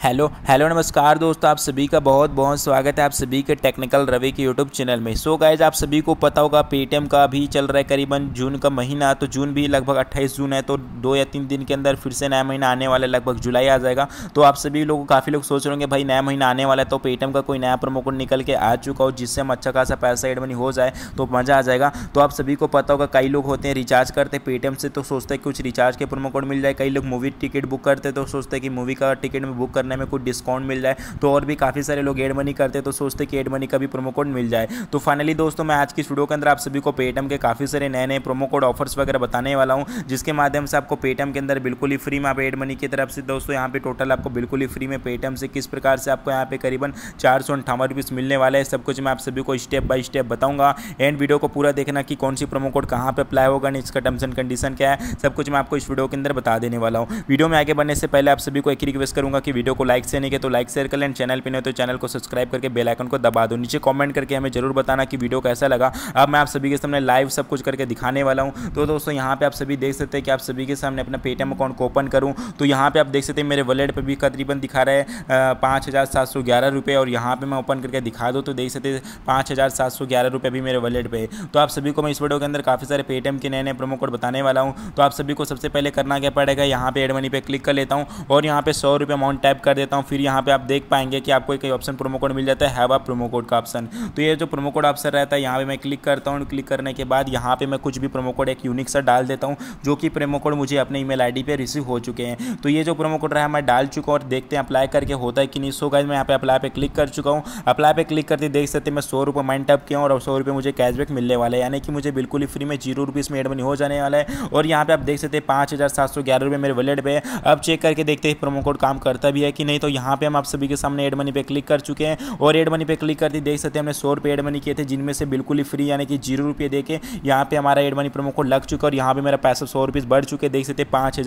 Hello hello नमस्कार दोस्तों, आप सभी का बहुत बहुत स्वागत है आप सभी के टेक्निकल रवि के यूट्यूब चैनल में। सो गाइज, आप सभी को पता होगा पेटीएम का भी चल रहा है करीबन जून का महीना। तो जून भी लगभग 28 जून है, तो 2 या 3 दिन के अंदर फिर से नया महीना आने वाला है, लगभग जुलाई आ जाएगा। तो आप सभी लोग काफ़ी लोग सोच रहे होंगे भाई नया महीना आने वाला है तो पेटीएम का कोई नया प्रोमो कोड निकल के आ चुका हो जिससे हम अच्छा खासा पैसा एड मनी हो जाए तो मज़ा आ जाएगा। तो आप सभी को पता होगा कई लोग होते हैं रिचार्ज करते हैं पेटीएम से तो सोचते हैं कुछ रिचार्ज के प्रोमो कोड मिल जाए। कई लोग मूवी टिकट बुक करते हैं तो सोचते हैं कि मूवी का टिकट में बुक करने में कुछ डिस्काउंट मिल जाए। तो और भी काफ़ी सारे लोग एड मनी करते हैं तो सोचते हैं कि एड मनी का भी प्रोमो कोड मिल जाए। तो फाइनली दोस्तों, मैं आज की वीडियो के अंदर आप सभी को पेटीएम के काफ़ी सारे नए नए प्रोमो कोड ऑफर्स वगैरह बताने वाला हूं, जिसके माध्यम से आपको पेटीएम के अंदर बिल्कुल ही फ्री में आप एड मनी की तरफ से दोस्तों यहाँ पे टोटल आपको बिल्कुल ही फ्री में पेटीएम से किस प्रकार से आपको यहाँ पे करीबन 458 रुपये मिलने वाला है। सब कुछ मैं आप सभी को स्टेप बाय स्टेप बताऊंगा। एंड वीडियो को पूरा देखना कि कौन सी प्रोमो कोड कहाँ पे अप्लाई होगा, इसका टर्म्स एंड कंडीशन क्या है, सब कुछ मैं आपको इस वीडियो के अंदर बता देने वाला हूँ। वीडियो में आगे बढ़ने से पहले आप सभी को एक ही रिक्वेस्ट करूंगा कि वीडियो को लाइक से नहीं किया तो लाइक शेयर कर लें, चैनल पे नहीं तो चैनल को सब्सक्राइब करके बेल आइकन को दबा दो। नीचे कमेंट करके हमें जरूर बताना कि वीडियो कैसा लगा। अब मैं आप सभी के सामने लाइव सब कुछ करके दिखाने वाला हूं। तो दोस्तों यहाँ पे आप सभी देख सकते हैं कि आप सभी के सामने अपना पेटीएम अकाउंट को ओपन करूं तो यहाँ पे आप देख सकते हैं मेरे वॉलेट पे भी तकरीबन दिखा रहा है 5,711 रुपये। और यहाँ पे मैं ओपन करके दिखा दूँ तो देख सकते हैं 5,711 रुपये भी मेरे वॉलेट पे। तो आप सभी को मैं इस वीडियो के अंदर काफ़ी सारे पेटीएम के नए नए प्रोमो कोड बताने वाला हूँ। तो आप सभी को सबसे पहले करना क्या पड़ेगा, यहाँ पे एड मनी पे क्लिक कर लेता हूँ और यहाँ पे 100 रुपये अमाउंट टाइप कर देता हूँ। फिर यहाँ पे आप देख पाएंगे कि आपको एक ऑप्शन प्रोमो कोड मिल जाता है, हैव अ प्रोमो कोड का ऑप्शन। तो ये जो प्रोमो कोड ऑप्शन रहता है यहाँ पे मैं क्लिक करता हूँ। क्लिक करने के बाद यहाँ पे मैं कुछ भी प्रोमो कोड एक यूनिक सा डाल देता हूँ, जो कि प्रोमो कोड मुझे अपने ईमेल आईडी पे रिसीव हो चुके हैं। तो ये जो प्रोमो कोड रहा है मैं डाल चुका हूँ और देखते हैं अप्लाई करके होता है कि नहीं। सो गाइस, मैं यहाँ पे अप्लाई पे क्लिक कर चुका हूँ। अप्लाई पे क्लिक करते देख सकते हैं मैं 100 रुपये माइंड टैप किया और 100 रुपये मुझे कैशबैक मिलने वाला है, यानी कि मुझे बिल्कुल ही फ्री में 0 रुपीज़ में एड मनी हो जाने वाला है। और यहाँ पे आप देख सकते हैं 5,711 रुपये मेरे वॉलेट पे। अब चेक करके देखते हैं प्रोमो कोड काम करता भी है कि नहीं। तो यहाँ पे हम आप सभी के सामने एड मनी पे क्लिक कर चुके हैं और एड मनी पे क्लिक करते देख सकते हैं हमने 100 रुपये एड मनी किए थे, जिनमें से बिल्कुल ही फ्री यानी कि 0 रुपये देके यहाँ पे हमारा एड मनी प्रोमो कोड लग चुका है। और यहाँ पे मेरा पैसा 100 रुपीज़ बढ़ चुके हैं, देख सकते हैं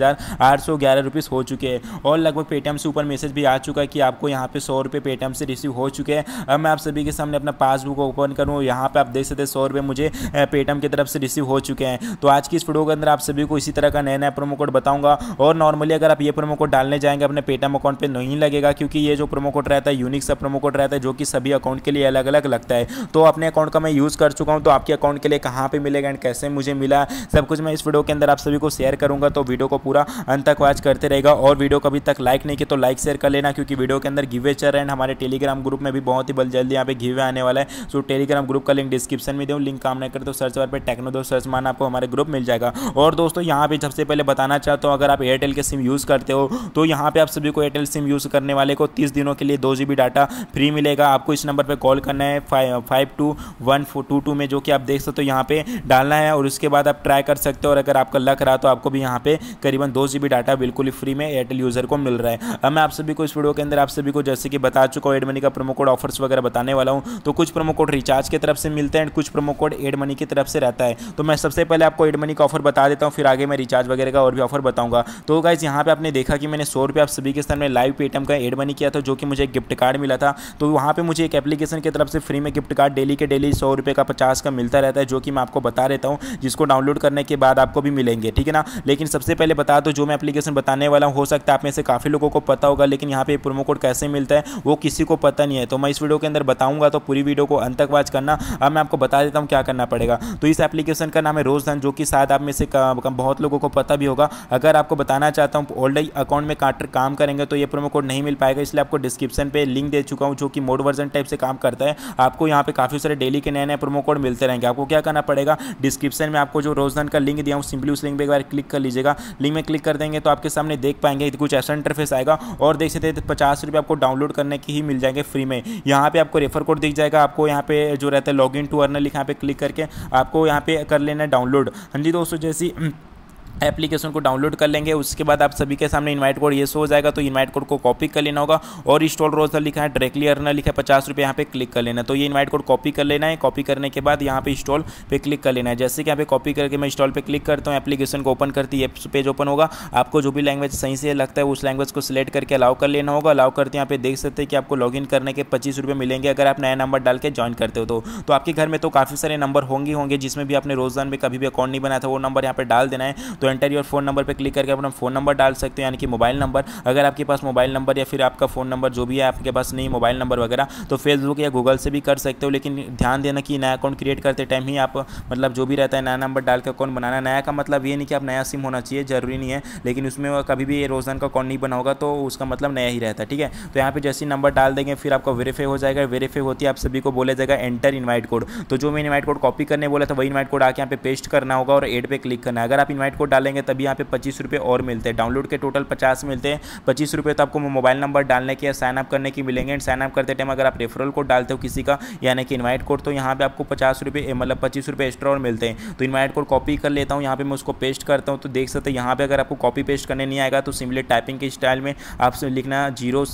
5,811 रुपीज़ हो चुके हैं। और लगभग पेटीएम से ऊपर मैसेज भी आ चुका है कि आपको यहाँ पे 100 रुपये पेटीएम से रिसीव हो चुके हैं। अब मैं आप सभी के सामने अपना पासबुक ओपन करूँ, यहाँ पे आप देख सकते हैं 100 रुपये मुझे पेटीएम की तरफ से रिसीव हो चुके हैं। तो आज की इस वीडियो के अंदर आप सभी को इसी तरह का नया नया प्रोमो कोड बताऊंगा। और नॉर्मली अगर आप ये प्रोमो कोड डालने जाएंगे अपने पेटीएम अकाउंट पे नहीं लगेगा, क्योंकि ये जो प्रोमो कोड रहता है यूनिक सा प्रोमो कोड रहता है जो कि सभी अकाउंट के लिए अलग अलग लगता है। तो अपने अकाउंट का मैं यूज़ कर चुका हूँ, तो आपके अकाउंट के लिए कहाँ पे मिलेगा एंड कैसे मुझे मिला, सब कुछ मैं इस वीडियो के अंदर आप सभी को शेयर करूँगा। तो वीडियो को पूरा अंत तक वॉच करते रहेगा। और वीडियो को अभी तक लाइक नहीं किया तो लाइक शेयर कर लेना, क्योंकि वीडियो के अंदर गिवे चल रहे हैं। हमारे टेलीग्राम ग्रुप में भी बहुत ही जल्दी यहाँ पे गिवे आने वाला है। सो टेलीग्राम ग्रुप का लिंक डिस्क्रिप्शन में दूँ, लिंक काम नहीं करे तो सर्च बार पर टेक्नो दोस्त सर्च मारना, आपको हमारे ग्रुप मिल जाएगा। और दोस्तों यहाँ पे सबसे पहले बताना चाहता हूँ, अगर आप एयरटेल के सिम यूज़ करते हो तो यहाँ पे आप सभी को एयरटेल सिम यूज़ करने वाले को 30 दिनों के लिए 2 GB डाटा फ्री मिलेगा। आपको इस नंबर पे कॉल करना है 521422 में, जो कि आप देख सकते हो यहाँ पे डालना है। और उसके बाद आप ट्राई कर सकते हो, और अगर आपका लक रहा तो आपको भी यहाँ पे करीबन 2 GB डाटा बिल्कुल ही फ्री में एयरटेल यूज़र को मिल रहा है। अब मैं आप सभी को इस वीडियो के अंदर आप सभी को जैसे कि बता चुका हूँ एड मनी का प्रोमो कोड ऑफर्स वगैरह बताने वाला हूँ। तो कुछ प्रोमो कोड रिचार्ज की तरफ से मिलते हैं, कुछ प्रोमो कोड एड मनी की तरफ से रहता है। तो मैं सबसे पहले आपको एड मनी का ऑफर बता देता हूँ, फिर आगे मैं रिचार्ज वगैरह का और भी ऑफर बताऊंगा। तो गाइस, यहाँ पे आपने देखा कि मैंने 100 रुपये आप सभी के सामने लाइव पेटीएम का एड मनी किया था, जो कि मुझे एक गिफ्ट कार्ड मिला था। तो वहाँ पे मुझे एक एप्लीकेशन की तरफ से फ्री में गिफ्ट कार्ड डेली के डेली 100 रुपये का 50 का मिलता रहता है, जो कि मैं आपको बता देता हूँ, जिसको डाउनलोड करने के बाद आपको भी मिलेंगे, ठीक है ना। लेकिन सबसे पहले बता दो, जो मैं एप्लीकेशन बताने वाला हूँ हो सकता है आप में से काफ़ी लोगों को पता होगा, लेकिन यहाँ पे प्रोमो कोड कैसे मिलता है वो किसी को पता नहीं है। तो मैं इस वीडियो के अंदर बताऊँगा, तो पूरी वीडियो को अंत तक वॉच करना। अब मैं आपको बता देता हूँ क्या करना पड़ेगा। तो इस एप्लीकेशन का नाम है रोजधन, जो कि शायद आप में से बहुत लोगों को पता भी होगा। अगर आपको बताना चाहता हूँ ऑलरेडी अकाउंट में काम करेंगे तो ये प्रोमो कोड नहीं मिल पाएगा, इसलिए आपको डिस्क्रिप्शन पे लिंक दे चुका हूँ, जो कि मोड वर्जन टाइप से काम करता है। आपको यहाँ पे काफ़ी सारे डेली के नए नए प्रोमो कोड मिलते रहेंगे। आपको क्या करना पड़ेगा, डिस्क्रिप्शन में आपको जो रोजधन का लिंक दिया हूँ सिंपली उस लिंक पे एक बार क्लिक कर लीजिएगा। लिंक में क्लिक कर देंगे तो आपके सामने देख पाएंगे कुछ ऐसा इंटरफेस आएगा, और देख सकते हैं 50 रुपये आपको डाउनलोड करने की ही मिल जाएंगे फ्री में। यहाँ पे आपको रेफर कोड दिख जाएगा, आपको यहाँ पे जो रहता है लॉग इन टू अर्न लिखा, यहाँ पे क्लिक करके आपको यहाँ पे कर लेना डाउनलोड। हाँ जी दोस्तों, जैसी एप्लीकेशन को डाउनलोड कर लेंगे उसके बाद आप सभी के सामने इनवाइट कोड ये शो हो जाएगा। तो इनवाइट कोड को कॉपी कर लेना होगा, और इंस्टॉल रोजर लिखा है, डायरेक्टली अर्नर लिखा है 50 रुपये, यहाँ पे क्लिक कर लेना है। तो ये इनवाइट कोड कॉपी कर लेना है। कॉपी करने के बाद यहाँ पे इंस्टॉल पे क्लिक कर लेना है। जैसे कि यहाँ पे कॉपी करके मैं इंस्टॉल पे क्लिक करता हूँ, एप्लीकेशन को ओपन करती है, पेज ओपन होगा। आपको जो भी लैंग्वेज सही से लगता है उस लैंग्वेज को सिलेक्ट करके अलाउ कर लेना होगा। अलाउ करते यहाँ पे देख सकते हैं कि आपको लॉगिन करने के 25 रुपये मिलेंगे अगर आप नया नंबर डाल के ज्वाइन करते हो। तो आपके घर में तो काफ़ी सारे नंबर होंगे जिसमें भी आपने रोजगार में कभी भी अकाउंट नहीं बनाया था, वो नंबर यहाँ पे डाल देना है। तो तो एंटर योर फ़ोन नंबर पर क्लिक करके अपना फ़ोन नंबर डाल सकते हो, यानी कि मोबाइल नंबर। अगर आपके पास मोबाइल नंबर या फिर आपका फ़ोन नंबर जो भी है आपके पास नहीं मोबाइल नंबर वगैरह, तो फेसबुक या गूगल से भी कर सकते हो। लेकिन ध्यान देना कि नया अकाउंट क्रिएट करते टाइम ही आप मतलब जो भी रहता है नया नंबर डाल के अकाउंट बनाना। नया का मतलब ये नहीं कि आप नया सिम होना चाहिए, जरूरी नहीं है, लेकिन उसमें कभी भी रोजाना का अकाउंट नहीं बना होगा तो उसका मतलब नया ही रहता है, ठीक है। तो यहाँ पे जैसे ही नंबर डाल देंगे फिर आपका वेरीफाई हो जाएगा। वेरीफाई होती है आप सभी को बोला जाएगा एंटर इनवाइट कोड। तो जो मैं इनवाइट कोड कॉपी करने बोला था वही इनवाइट कोड आके यहाँ पे पेस्ट करना होगा और एड पे क्लिक करना है। अगर आप इनवाइट कोड डालेंगे तभी यहाँ पे 25 रुपये और मिलते हैं। डाउनलोड के टोटल 50 मिलते हैं, 25 रुपये तो आपको मोबाइल नंबर डालने के या साइन अप करने की मिलेंगे। एंड साइन अप करते टाइम अगर आप रेफरल कोड डालते हो किसी का यानी कि इनवाइट कोड, तो यहाँ पे आपको 50 रुपये मतलब 25 रुपये एक्स्ट्रा और मिलते हैं। तो इनवाइट कोड कॉपी कर लेता हूँ, यहाँ पे मैं उसको पेस्ट करता हूँ। तो देख सकते हैं यहाँ पे अगर आपको कॉपी पेस्ट करने नहीं आएगा तो सिंपली टाइपिंग के स्टाइल में आपसे लिखना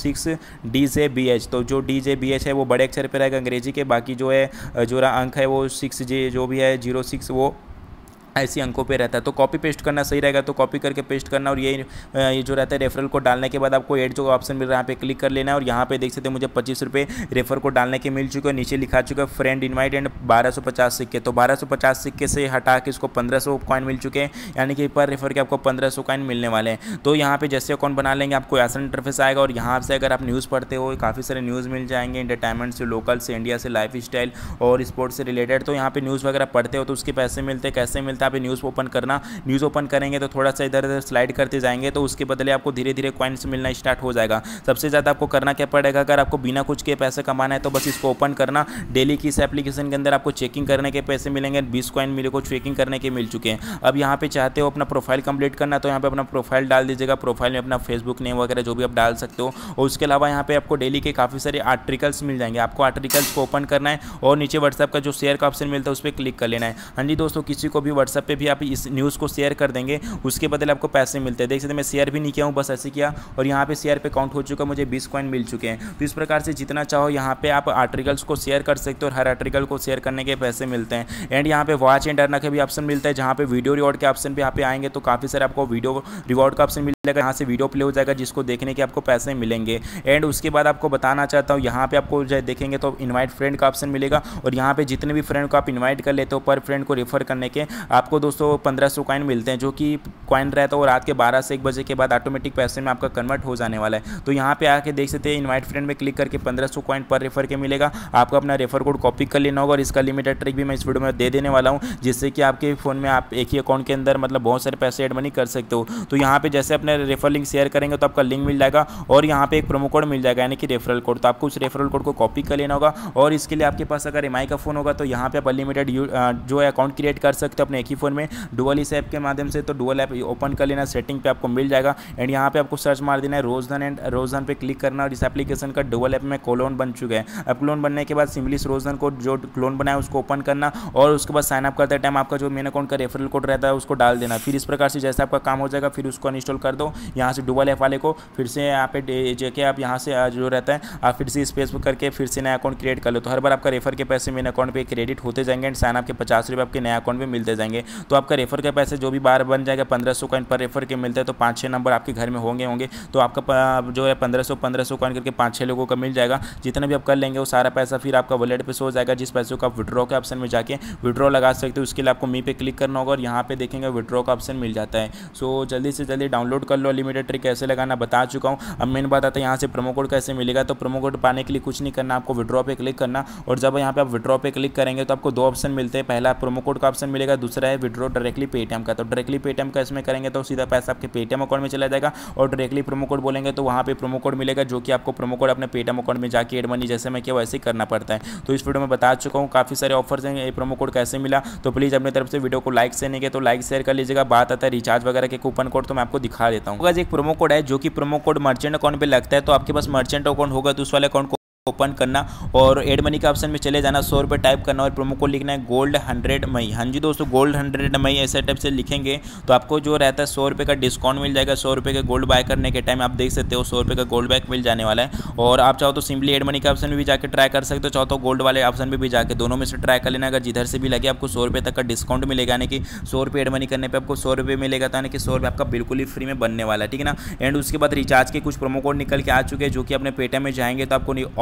06DJBH। तो जो DJBH है वो बड़े अक्षर पर रहेगा अंग्रेजी के, बाकी जो है जो अंक है वो 6J जो भी है 06 वो ऐसी अंकों पे रहता है। तो कॉपी पेस्ट करना सही रहेगा, तो कॉपी करके पेस्ट करना। और ये जो रहता है रेफरल कोड डालने के बाद आपको ऐड जो ऑप्शन मिल रहा है यहाँ पे क्लिक कर लेना है। और यहाँ पे देख सकते हैं मुझे 25 रुपये रेफर कोड डालने के मिल चुके हैं। नीचे लिखा चुका है फ्रेंड इनवाइट एंड 1250 सिक्के। तो 1250 सिक्के से हटा के इसको 1500 कॉइन मिल चुके हैं, यानी कि पर रेफर के आपको 1500 कॉइन मिलने वाले हैं। तो यहाँ पे जैसे अकाउंट बना लेंगे आपको ऐसा इंटरफेस आएगा। और यहाँ से अगर आप न्यूज़ पढ़ते हो काफ़ी सारे न्यूज़ मिल जाएंगे, एंटरटेनमेंट से, लोकल से, इंडिया से, लाइफ स्टाइल और स्पोर्ट्स से रिलेटेड। तो यहाँ पे न्यूज़ वगैरह पढ़ते हो तो उसके पैसे मिलते हैं। कैसे मिलता है, आप न्यूज़ ओपन करना, न्यूज़ ओपन करेंगे तो थोड़ा सा इधर उधर स्लाइड करते जाएंगे तो उसके बदले आपको धीरे धीरे कॉइन्स मिलना स्टार्ट हो जाएगा। सबसे ज़्यादा आपको करना क्या पड़ेगा, अगर आपको बिना कुछ के पैसे कमाना है तो बस इसको ओपन करना। डेली की इस एप्लीकेशन के अंदर आपको चेकिंग करने के पैसे मिलेंगे, 20 कॉइन मेरे को चेकिंग करने के मिल चुके हैं। अब यहाँ पे चाहते हो अपना प्रोफाइल कंप्लीट करना तो यहाँ पे अपना प्रोफाइल डाल दीजिएगा। प्रोफाइल में अपना फेसबुक नेम वगैरह जो भी आप डाल सकते हो। और उसके अलावा यहाँ पे आपको डेली के काफ़ी सारे आर्टिकल्स मिल जाएंगे। आपको आर्टिकल्स को ओपन करना है और नीचे व्हाट्सएप का जो शेयर का ऑप्शन मिलता है उस पर क्लिक कर लेना है। हाँ जी दोस्तों, किसी को भी व्हाट्सएप पे भी आप इस न्यूज़ को शेयर कर देंगे, उसके बदले आपको पैसे मिलते हैं। देख सकते हैं मैं शेयर भी नहीं किया हूँ, बस ऐसे किया और यहाँ पे शेयर पे काउंट हो चुका, मुझे 20 कॉइन मिल चुके हैं। तो इस प्रकार से जितना चाहो यहाँ पे आप आर्टिकल्स को शेयर कर सकते हो और हर आर्टिकल को शेयर करने के पैसे मिलते हैं। एंड यहाँ पे वॉच एंड अर्न का भी ऑप्शन मिलता है, जहाँ पे वीडियो रिवॉर्ड के ऑप्शन पे यहाँ पे आएंगे तो काफ़ी सारे आपको वीडियो रिवॉर्ड का ऑप्शन मिलेगा। यहाँ से वीडियो प्ले हो जाएगा जिसको देखने के आपको पैसे मिलेंगे। एंड उसके बाद आपको बताना चाहता हूँ, यहाँ पे आपको जो देखेंगे तो इनवाइट फ्रेंड का ऑप्शन मिलेगा। और यहाँ पे जितने भी फ्रेंड को आप इन्वाइट कर लेते हो पर फ्रेंड को रेफर करने के आपको दोस्तों 1500 कॉइन मिलते हैं, जो कि कॉइन रहता है और रात के 12 से 1 बजे के बाद ऑटोमेटिक पैसे में आपका कन्वर्ट हो जाने वाला है। तो यहाँ पे आके देख सकते हैं इनवाइट फ्रेंड में क्लिक करके 1500 कॉइन पर रेफर के मिलेगा। आपको अपना रेफर कोड कॉपी कर लेना होगा और इसका लिमिटेड ट्रिक भी मैं इस वीडियो में दे देने वाला हूँ, जिससे कि आपके फ़ोन में आप एक ही अकाउंट के अंदर मतलब बहुत सारे पैसे एड मनी कर सकते हो। तो यहाँ पे जैसे अपने रेफर लिंक शेयर करेंगे तो आपका लिंक मिल जाएगा और यहाँ पे एक प्रोमो कोड मिल जाएगा यानी कि रेफरल कोड। तो आपको उस रेफरल कोड को कॉपी कर लेना होगा और इसके लिए आपके पास अगर एमआई का फ़ोन होगा तो यहाँ पे आप अनलिमिटेड जो है अकाउंट क्रिएट कर सकते हो अपने एक ही फ़ोन में डुअल इस ऐप के माध्यम से। तो डुअल ऐप ओपन कर लेना, सेटिंग पे आपको मिल जाएगा। एंड यहाँ पे आपको सर्च मार देना है रोजधन एंड रोजधन पे क्लिक करना। और इस एप्लीकेशन का डुअल ऐप में क्लोन बन चुका है। अब क्लोन बनने के बाद सिंपली इस रोजधन को जो क्लोन बनाया उसको ओपन करना और उसके बाद साइन अप करते टाइम आपका जो मेन अकाउंट का रेफरल कोड रहता है उसको डाल देना। फिर इस प्रकार से जैसे आपका काम हो जाएगा फिर उसको अनइंस्टॉल कर दो यहाँ से डुअल ऐप वाले को। फिर से यहाँ पे जाके आप यहाँ से जो रहता है आप फिर से स्पेस करके फिर से नया अकाउंट क्रिएट कर लो। तो हर बार आपका रेफर के पैसे मेन अकाउंट पे क्रेडिट होते जाएंगे एंड साइन अप के 50 रुपये आपके नया अकाउंट में मिलते जाएंगे। तो आपका रेफर के पैसे जो भी बार बन जाएगा 1500 कॉइन पर रेफर के मिलते हैं। तो 5-6 नंबर आपके घर में होंगे तो आपका जो है 1500 कॉइन करके 5-6 लोगों का मिल जाएगा। जितना भी आप कर लेंगे वो सारा पैसा फिर आपका वॉलेट पे सो जाएगा, जिस पैसे को आप विड्रॉ के ऑप्शन में जाके विड्रॉ लगा सकते हो। उसके लिए आपको मी पे क्लिक करना होगा और यहाँ पे देखेंगे विड्रॉ का ऑप्शन मिल जाता है। सो जल्दी से जल्दी डाउनलोड कर लो। लिमिटेड ट्रिक कैसे लगाना बता चुका हूँ। अब मेन बात आता है यहाँ से प्रोमो कोड कैसे मिलेगा। तो प्रोमो कोड पाने के लिए कुछ नहीं करना, आपको विड्रॉ पे क्लिक करना और जब यहाँ पे आप विड्रॉ पे क्लिक करेंगे तो आपको 2 ऑप्शन मिलते हैं। पहला प्रोमो कोड का ऑप्शन मिलेगा, दूसरा है विड्रॉ डायरेक्टली पेटीएम का। तो डायरेक्टली पेटीएम का इसमें करेंगे तो सीधा पैसा आपके पेटीएम अकाउंट में चला जाएगा और डायरेक्टली प्रोमो कोड बोलेंगे तो वहाँ पे प्रोमो कोड मिलेगा, जो कि आपको प्रोमो कोड अपने पेटीएम अकाउंट में जाके एड मनी जैसे मैं किया वैसे ही करना पड़ता है। तो इस वीडियो में बता चुका हूँ काफ़ी सारे ऑफर्स हैं। ये प्रोमो कोड कैसे मिला तो प्लीज़ अपनी तरफ से वीडियो को लाइक से नहीं किया तो लाइक शेयर कर लीजिएगा। बात आता है रिचार्ज वगैरह के कूपन कोड तो मैं आपको दिखा देता हूँ। एक प्रोमो कोड है जो कि प्रोमो कोड मर्चेंट अकाउंट पे लगता है। तो आपके पास मर्चेंट अकाउंट होगा तो उस वाले अकाउंट को ओपन करना और एड मनी का ऑप्शन में चले जाना, 100 रुपये टाइप करना और प्रोमो कोड लिखना है गोल्ड 100 मई। हाँ जी दोस्तों, गोल्ड 100 मई ऐसे टाइप से लिखेंगे तो आपको जो रहता है 100 रुपये का डिस्काउंट मिल जाएगा। 100 रुपये के गोल्ड बाय करने के टाइम आप देख सकते हो 100 रुपये का गोल्ड बैक मिल जाने वाला है। और आप चाहो तो सिंपली एड मनी का ऑप्शन में भी जाकर ट्राई कर सकते हो, चाहो तो गोल्ड वाले ऑप्शन में भी जाकर दोनों में से ट्राई कर लेना। अगर जिधर से भी लगे आपको 100 रुपये तक का डिस्काउंट मिलेगा, यानी कि 100 रुपये एड मनी करने पर आपको 100 रुपये मिलेगा, तो यानी कि 100 रुपये आपका बिल्कुल ही फ्री में बनने वाला है, ठीक है ना। एंड उसके बाद रिचार्ज के कुछ प्रोमो कोड निकल के आ चुके हैं जो कि अपने पेटीएम में जाएंगे तो आपको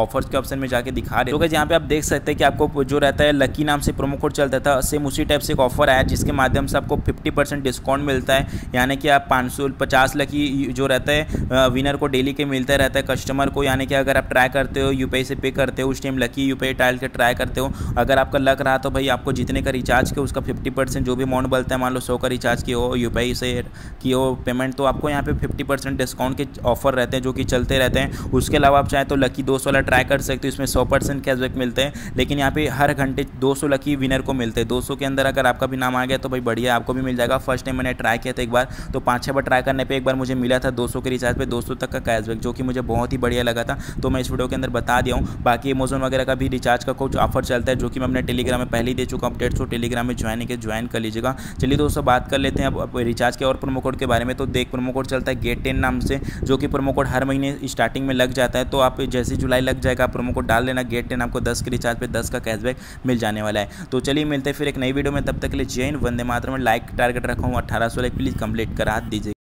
ऑफर्स के ऑप्शन में जाके दिखा रहे हो। तो यहाँ पे आप देख सकते हैं कि आपको जो रहता है लकी नाम से प्रोमो कोड चलता था, सेम उसी टाइप से एक ऑफर आया जिसके माध्यम से आपको 50% डिस्काउंट मिलता है। यानी कि आप 550 लकी जो रहता है विनर को डेली के मिलता रहता है कस्टमर को। यानी कि अगर आप ट्राई करते हो यूपीआई से पे करते हो, उस टाइम लकी यूपीआई डाल के ट्राई करते हो, अगर आपका लक रहा तो भाई आपको जितने का रिचार्ज किया उसका 50% जो भी अमाउंट बनता है, मान लो 100 का रिचार्ज किया हो यूपीआई से किया हो पेमेंट, तो आपको यहाँ पे 50% डिस्काउंट के ऑफर रहते हैं जो कि चलते रहते हैं। उसके अलावा आप चाहे तो लकी 200 वाला ट्राई कर सकते हो, इसमें 100% कैशबैक मिलते हैं। लेकिन यहाँ पे हर घंटे 200 लकी विनर को मिलते हैं। 200 के अंदर अगर आपका भी नाम आ गया तो भाई बढ़िया, आपको भी मिल जाएगा। फर्स्ट टाइम मैंने ट्राई किया था एक बार, तो 5-6 बार ट्राई करने पे एक बार मुझे मिला था 200 के रिचार्ज पे 200 तक का कैशबैक, जो कि मुझे बहुत ही बढ़िया लगा था। तो मैं इस वीडियो के अंदर बता दिया हूँ। बाकी अमेज़न वगैरह का भी रिचार्ज का कुछ ऑफर चलता है जो कि मैं अपने टेलीग्राम में पहले ही दे चुका हूँ अपडेट्स, तो टेलीग्राम में ज्वाइन कर लीजिएगा। चलिए दोस्तों बात कर लेते हैं अब रिचार्ज के और प्रोमो कोड के बारे में। तो देख प्रोमो कोड चलता है गेट 10 नाम से, जो कि प्रोमो कोड हर महीने स्टार्टिंग में लग जाता है। तो आप जैसे जुलाई लग जाएगा आप प्रोमो कोड डाल लेना गेट 10, आपको 10 के रिचार्ज पे 10 का कैशबैक मिल जाने वाला है। तो चलिए मिलते हैं फिर एक नई वीडियो में, तब तक के लिए जय हिंद, वंदे मातरम। लाइक टारगेट रखा हूँ 1800 लाइक, प्लीज़ कंप्लीट करा दीजिए।